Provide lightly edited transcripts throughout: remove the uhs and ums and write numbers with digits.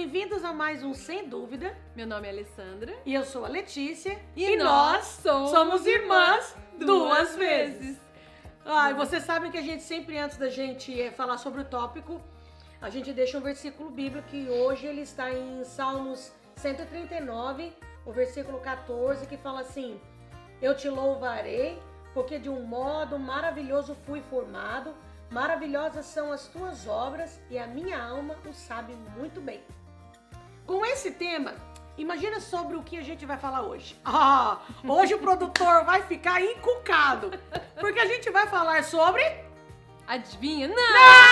bem-vindos a mais um Sem Dúvida. Meu nome é Alessandra. E eu sou a Letícia. E nós somos irmãs duas vezes. Ah, e vocês sabem que a gente sempre, antes da gente falar sobre o tópico, a gente deixa um versículo bíblico que hoje ele está em Salmos 139, o versículo 14, que fala assim: eu te louvarei, porque de um modo maravilhoso fui formado, maravilhosas são as tuas obras e a minha alma o sabe muito bem. Com esse tema, imagina sobre o que a gente vai falar hoje. Hoje o produtor vai ficar encucado, porque a gente vai falar sobre... Adivinha? Não!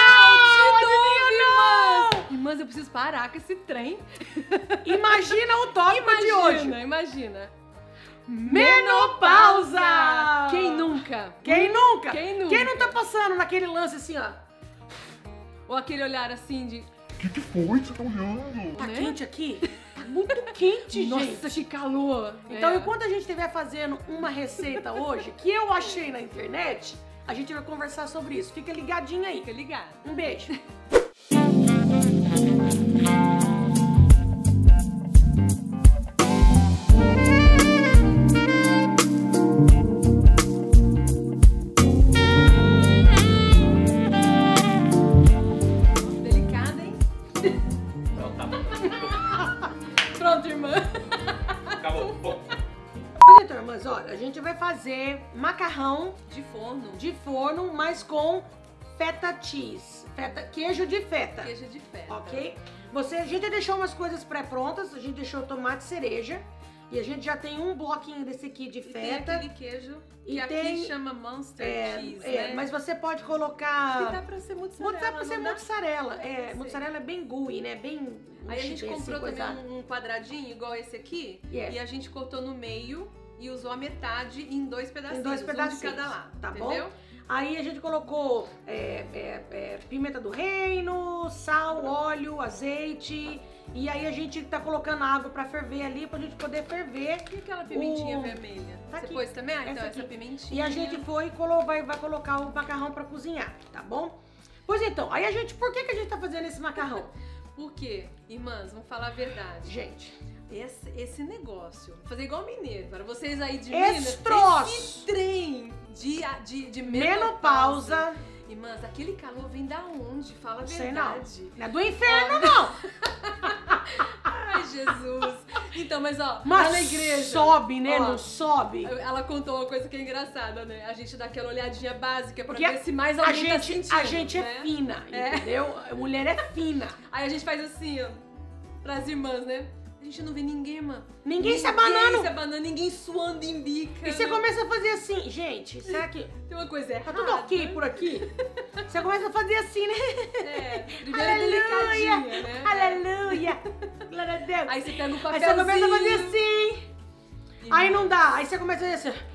Irmãs! Irmãs, eu preciso parar com esse trem. Imagina o tópico de hoje. Imagina. Menopausa! Quem nunca? Quem nunca? Quem nunca? Quem não tá passando naquele lance assim, ó? Ou aquele olhar assim de... O que foi? Você tá olhando? Tá Né? quente aqui? Tá muito quente, Nossa, gente. que calor! Então, enquanto a gente estiver fazendo uma receita hoje, que eu achei na internet, a gente vai conversar sobre isso. Fica ligadinho aí. Fica ligado. Um beijo. Delicada, hein? Pronto, irmã. Acabou. Bom, Pois então, irmãs, olha, a gente vai fazer macarrão De forno. de forno, mas com feta cheese. Queijo de feta. Queijo de feta. Ok? A gente deixou umas coisas pré-prontas, a gente deixou tomate cereja e a gente já tem um bloquinho desse aqui de E tem feta. aquele queijo E que aqui tem- chama Monster Cheese, né? Mas você pode Que colocar... dá pra ser mozzarella, Dá pra ser não dá? mozzarella. Sei. Mozzarella é bem gooey, né? Bem... Aí a gente assim, comprou coisado. também um quadradinho igual esse aqui. Yes. E a gente cortou no meio e usou a metade em dois pedacinhos. Em dois Um pedacinhos, de cada lado. tá bom? Entendeu? Aí a gente colocou pimenta do reino, sal, óleo, azeite. E aí a gente tá colocando água pra ferver ali, pra gente poder ferver. E aquela pimentinha O- vermelha? Tá Você aqui. pôs também? Ah, então Essa essa aqui. pimentinha. E a gente vai colocar o macarrão pra cozinhar, tá bom? Pois então, aí a gente... Por que a gente tá fazendo esse macarrão? Por quê? Irmãs, vamos falar a verdade. Gente, Esse negócio, vou fazer igual mineiro, para vocês aí de Esse Minas, troço. esse trem de menopausa... Irmãs, aquele calor vem da onde? Fala a Sei não. verdade. Não é do inferno, não! Ai, Jesus. Então, mas ó, Mas lá na igreja. sobe, né? Ó, Não sobe? Ela contou uma coisa que é engraçada, né? A gente dá aquela olhadinha básica pra Porque ver se mais A alguém tá gente, sentindo, a gente né? é fina, É. entendeu? A mulher é fina. Aí a gente faz assim, ó, pras irmãs, né? A gente não vê ninguém, mano. Ninguém se abanando. Ninguém suando em bica. E você né? começa a fazer assim, gente, será que Tem uma coisa tá errada. tudo ok por aqui? Você começa a fazer assim, né? É, primeiro delicadinha, né? Aleluia! Glória a Deus! Aí você pega o Aí papelzinho. você começa a fazer assim. E Aí não dá. Aí você começa a fazer assim.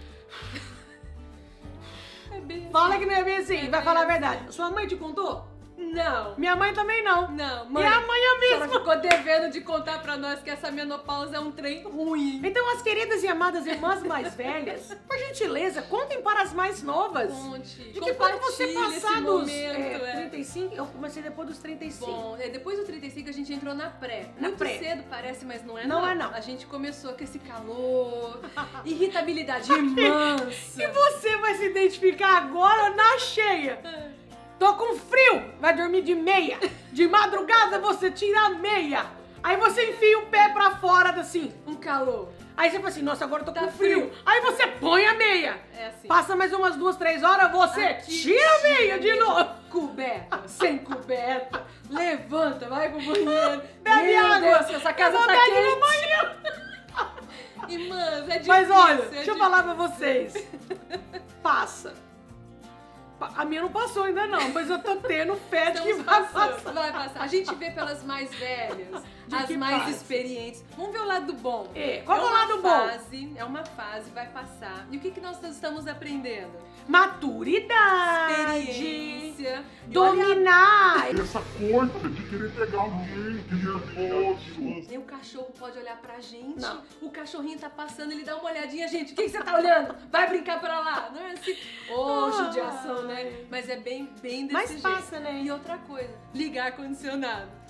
É bem Fala que não é bem assim. É Vai bem falar a assim. verdade. Sua mãe te contou? Não. Minha mãe também não. Não, mãe. Minha mãe é A senhora mesmo. ficou devendo de contar pra nós que essa menopausa é um trem ruim. Então, as queridas e amadas irmãs mais velhas, por gentileza, contem para as mais novas. Conte. De que quando você Compartilhe passar esse dos momento, 35, eu comecei depois dos 35. Bom, depois do 35 a gente entrou na pré. Na Muito pré. cedo parece, mas não é Não é não. A gente começou com esse calor, irritabilidade, irmãs. E você vai se identificar agora na cheia. Tô com frio, vai dormir de meia. De madrugada você tira a meia. Aí você enfia o pé pra fora, assim. Um calor. Aí você fala assim, nossa, agora eu tô Tá com frio. frio. Aí você põe a meia. É assim. Passa mais umas 2, 3 horas, você Aqui, tira a meia de novo. Coberta, sem coberta. Levanta, vai pro banheiro. Bebe Meu água. Deus, essa casa Dá tá vontade de ir quente. no banheiro. Irmãs, é difícil. Mas olha, é deixa eu difícil. falar pra vocês. Passa. A minha não passou ainda não, mas eu tô tendo fé de que Estamos vai passando, passar. vai passar. A gente vê pelas mais velhas, De as que mais passa. experientes. Vamos ver o lado bom. Qual é o lado bom? É uma fase, vai passar. E o que nós estamos aprendendo? Maturidade. Experiência. E olha, Dominar. essa coisa de querer pegar alguém, que nervoso. nem o cachorro pode olhar pra gente. Não. O cachorrinho tá passando, ele dá uma olhadinha, gente. O que você tá olhando? Vai brincar pra lá. Não é assim. Ô, judiação, né? Mas é bem desse Mas jeito. passa, né? E outra coisa, ligar ar-condicionado.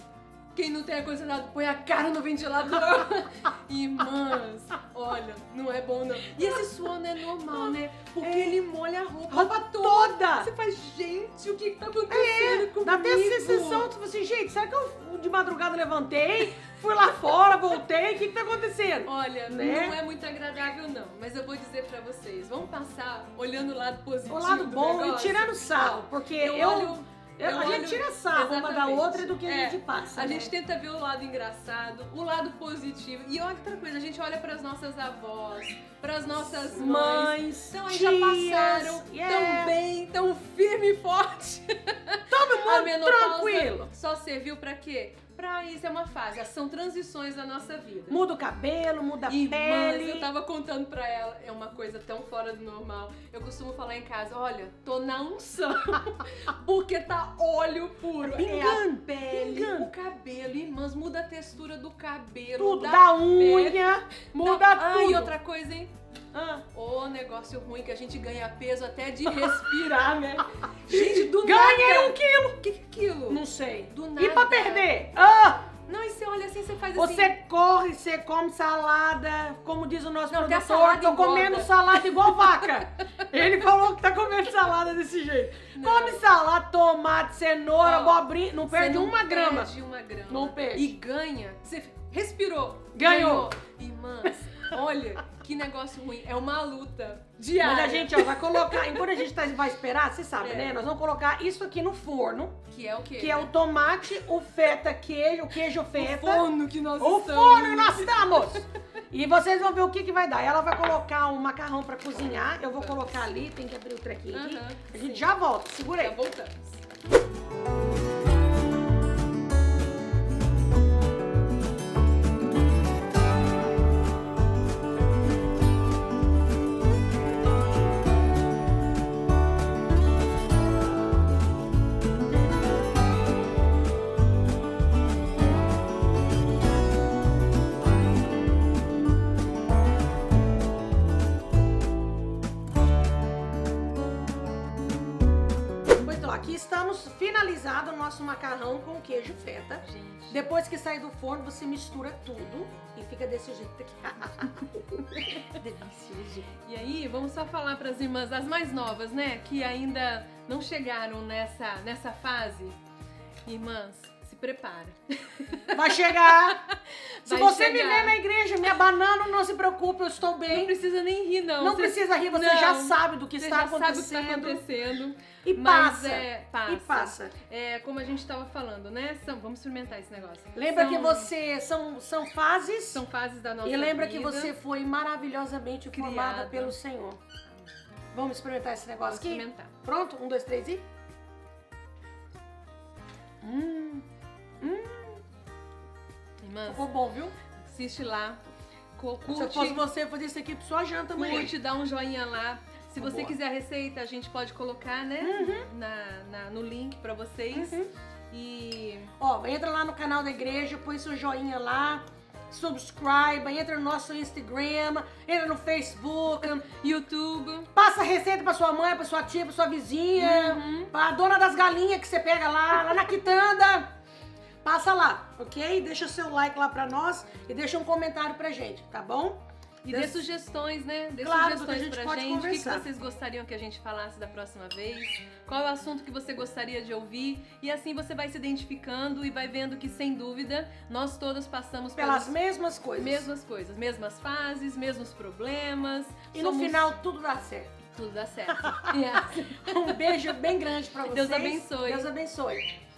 Quem não tem ar-condicionado põe a cara no ventilador. Irmãs, olha, não é bom não. E esse suor não é normal, né? Porque ele molha a roupa toda. Você faz, gente, o que tá acontecendo comigo? Dá até a sensação, tipo assim, gente, será que eu de madrugada levantei, fui lá fora, voltei, o que tá acontecendo? Olha, né? Não é muito agradável não, mas eu vou dizer pra vocês, vamos passar olhando o lado positivo O lado do bom negócio. e tirando sarro, porque a gente tira sarro uma da Exatamente. outra do que a gente passa, A né? gente tenta ver o lado engraçado, o lado positivo. E outra coisa, a gente olha pras nossas avós, pras nossas mães. Então aí já passaram tão bem, tão firme e forte. Todo A mundo menopausa tranquilo. só serviu pra quê? Pra isso é uma fase, são transições da nossa vida. Muda o cabelo, muda a pele. Eu tava contando pra ela, é uma coisa tão fora do normal. Eu costumo falar em casa, olha, tô na unção, porque tá óleo puro. Pingando, é a pele, pingando. o cabelo, irmãs, muda a textura do cabelo, Tudo, da da pele, unha, muda da... tudo. E outra coisa, hein? Ô, negócio ruim que a gente ganha peso até de respirar, né? Gente, do Ganhei nada. 1 quilo. O que é aquilo? Não sei. Do nada. E pra perder? Não, e você olha assim, você faz Você assim. corre, você come salada, como diz o nosso Não, que a produtor, salada tô engorda. comendo salada igual vaca. Ele falou que tá comendo salada desse jeito. Não. Come salada, tomate, cenoura, Ó, abobrinha, não perde Você não uma grama. perde uma grama. Não perde. E ganha. Você respirou. Ganhou. Irmãs, olha que negócio ruim. É uma luta diária. Mas a gente ó, vai colocar, enquanto a gente vai esperar, você sabe, É. né? Nós vamos colocar isso aqui no forno, Que é o quê? que é o tomate, o feta queijo, o queijo feta. forno que nós O estamos. forno nós estamos! E vocês vão ver o que vai dar. Ela vai colocar um macarrão pra cozinhar. Eu vou colocar ali, tem que abrir o trequinho aqui. Aham, A gente sim. já volta, segura Já aí. voltamos. Então, aqui estamos finalizado o nosso macarrão com queijo feta. Gente. Depois que sair do forno, você mistura tudo e fica desse jeito aqui. Delicioso. E aí, vamos só falar para as irmãs, as mais novas, né? Que ainda não chegaram nessa fase. Irmãs, se prepara. Vai chegar. Se Vai você me chegar. ver na igreja me abanando, não se preocupe, eu estou Não bem. precisa nem rir, não. Não Você- precisa rir, você Não. já sabe do que Você está já sabe o que está acontecendo. acontecendo. E Mas passa. passa. E passa. É, como a gente estava falando, né? Vamos experimentar esse negócio. Lembra São- que você são fases. São fases da nossa E lembra vida. que você foi maravilhosamente formada Criada. pelo Senhor. Vamos experimentar esse negócio Vamos aqui? experimentar. Pronto? 1, 2, 3 e... Irmãs, Ficou bom, viu? assiste lá. Se eu Curte, fosse você, eu fazia isso aqui pra sua janta amanhã. curte, dá um joinha lá. Se você Boa. quiser a receita, a gente pode colocar, né? No link pra vocês. E Ó, entra lá no canal da igreja, põe seu joinha lá, subscribe, entra no nosso Instagram, entra no Facebook, YouTube. passa a receita pra sua mãe, pra sua tia, pra sua vizinha, pra dona das galinhas que você pega lá na quitanda. Passa lá, ok? Deixa o seu like lá pra nós e deixa um comentário pra gente, tá bom? E dê sugestões, né? Dê Claro, sugestões porque a gente pra pode gente. O que conversar. vocês gostariam que a gente falasse da próxima vez? Qual é o assunto que você gostaria de ouvir? E assim você vai se identificando e vai vendo que, sem dúvida, nós todos passamos Pelas mesmas coisas. mesmas coisas, mesmas fases, mesmos problemas. E no Somos- final tudo dá certo. tudo dá certo. Yes. Um beijo bem grande pra vocês. Deus abençoe. Deus abençoe.